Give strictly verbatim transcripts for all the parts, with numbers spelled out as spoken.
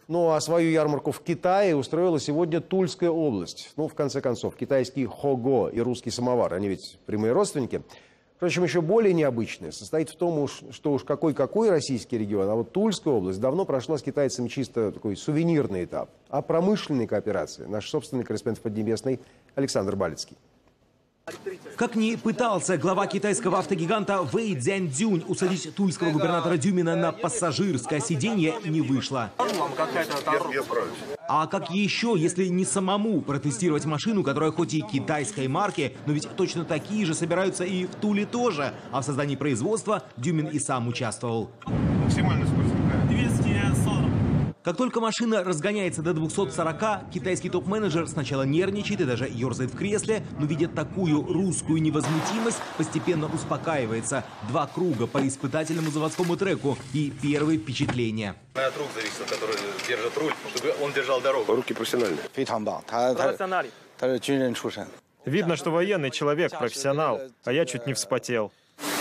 Ну а свою ярмарку в Китае устроила сегодня Тульская область. Ну, в конце концов, китайский хого и русский самовар, они ведь прямые родственники. Впрочем, еще более необычное состоит в том, что уж какой-какой российский регион, а вот Тульская область давно прошла с китайцами чисто такой сувенирный этап. А промышленной кооперации наш собственный корреспондент в Поднебесной Александр Балицкий. Как ни пытался глава китайского автогиганта Вэй Цзяньцзюнь усадить тульского губернатора Дюмина на пассажирское сиденье, не вышло. А как еще, если не самому протестировать машину, которая хоть и китайской марки, но ведь точно такие же собираются и в Туле тоже. А в создании производства Дюмин и сам участвовал. Максимальная скорость какая? двести сорок. Как только машина разгоняется до двухсот сорока, китайский топ-менеджер сначала нервничает и даже ерзает в кресле, но видя такую русскую невозмутимость, постепенно успокаивается. Два круга по испытательному заводскому треку и первые впечатления. От рук зависит, который держит руль, чтобы он держал дорогу. Руки профессиональные. Видно, что военный человек, профессионал, а я чуть не вспотел.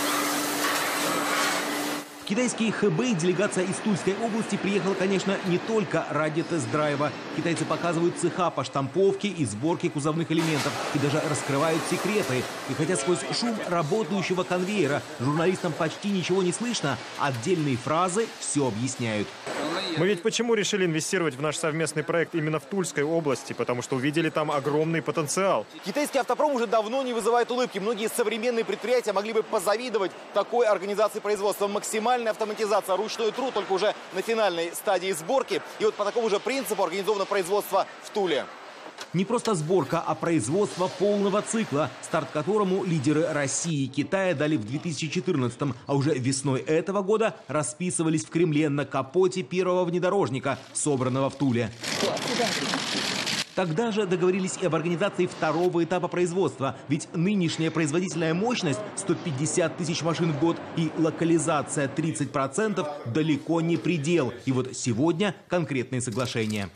В китайский Хэбэй делегация из Тульской области приехала, конечно, не только ради тест-драйва. Китайцы показывают цеха по штамповке и сборке кузовных элементов и даже раскрывают секреты. И хотя сквозь шум работающего конвейера журналистам почти ничего не слышно, отдельные фразы все объясняют. Мы ведь почему решили инвестировать в наш совместный проект именно в Тульской области? Потому что увидели там огромный потенциал. Китайский автопром уже давно не вызывает улыбки. Многие современные предприятия могли бы позавидовать такой организации производства. Максимальная автоматизация, ручной труд, только уже на финальной стадии сборки. И вот по такому же принципу организовано производство в Туле. Не просто сборка, а производство полного цикла, старт которому лидеры России и Китая дали в две тысячи четырнадцатом, а уже весной этого года расписывались в Кремле на капоте первого внедорожника, собранного в Туле. Тогда же договорились и об организации второго этапа производства, ведь нынешняя производительная мощность сто пятьдесят тысяч машин в год и локализация тридцать процентов далеко не предел. И вот сегодня конкретные соглашения.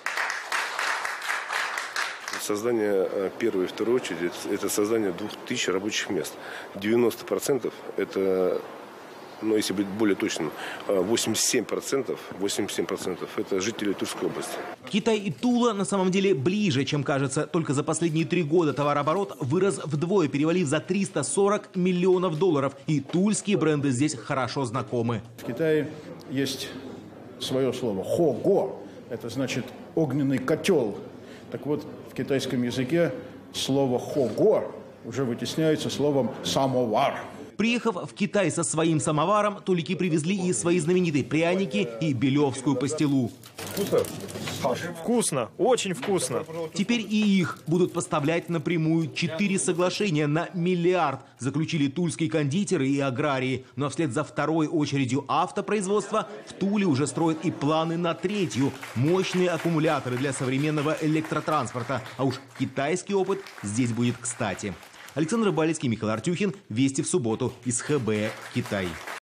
Создание первой и второй очереди – это создание двух тысяч рабочих мест. девяносто процентов – это, ну, если быть более точным, восемьдесят семь процентов, восемьдесят семь процентов – это жители Тульской области. Китай и Тула на самом деле ближе, чем кажется. Только за последние три года товарооборот вырос вдвое, перевалив за триста сорок миллионов долларов. И тульские бренды здесь хорошо знакомы. В Китае есть свое слово «хого». Это значит «огненный котел». Так вот, в китайском языке слово «хого» уже вытесняется словом «самовар». Приехав в Китай со своим самоваром, тулики привезли и свои знаменитые пряники, и белевскую пастилу. Вкусно? Вкусно, очень вкусно. Теперь и их будут поставлять напрямую. Четыре соглашения на миллиард заключили тульские кондитеры и аграрии. Но вслед за второй очередью автопроизводства в Туле уже строят и планы на третью. Мощные аккумуляторы для современного электротранспорта. А уж китайский опыт здесь будет кстати. Александр Балицкий, Михаил Артюхин. Вести в субботу из Хэбэя, Китай.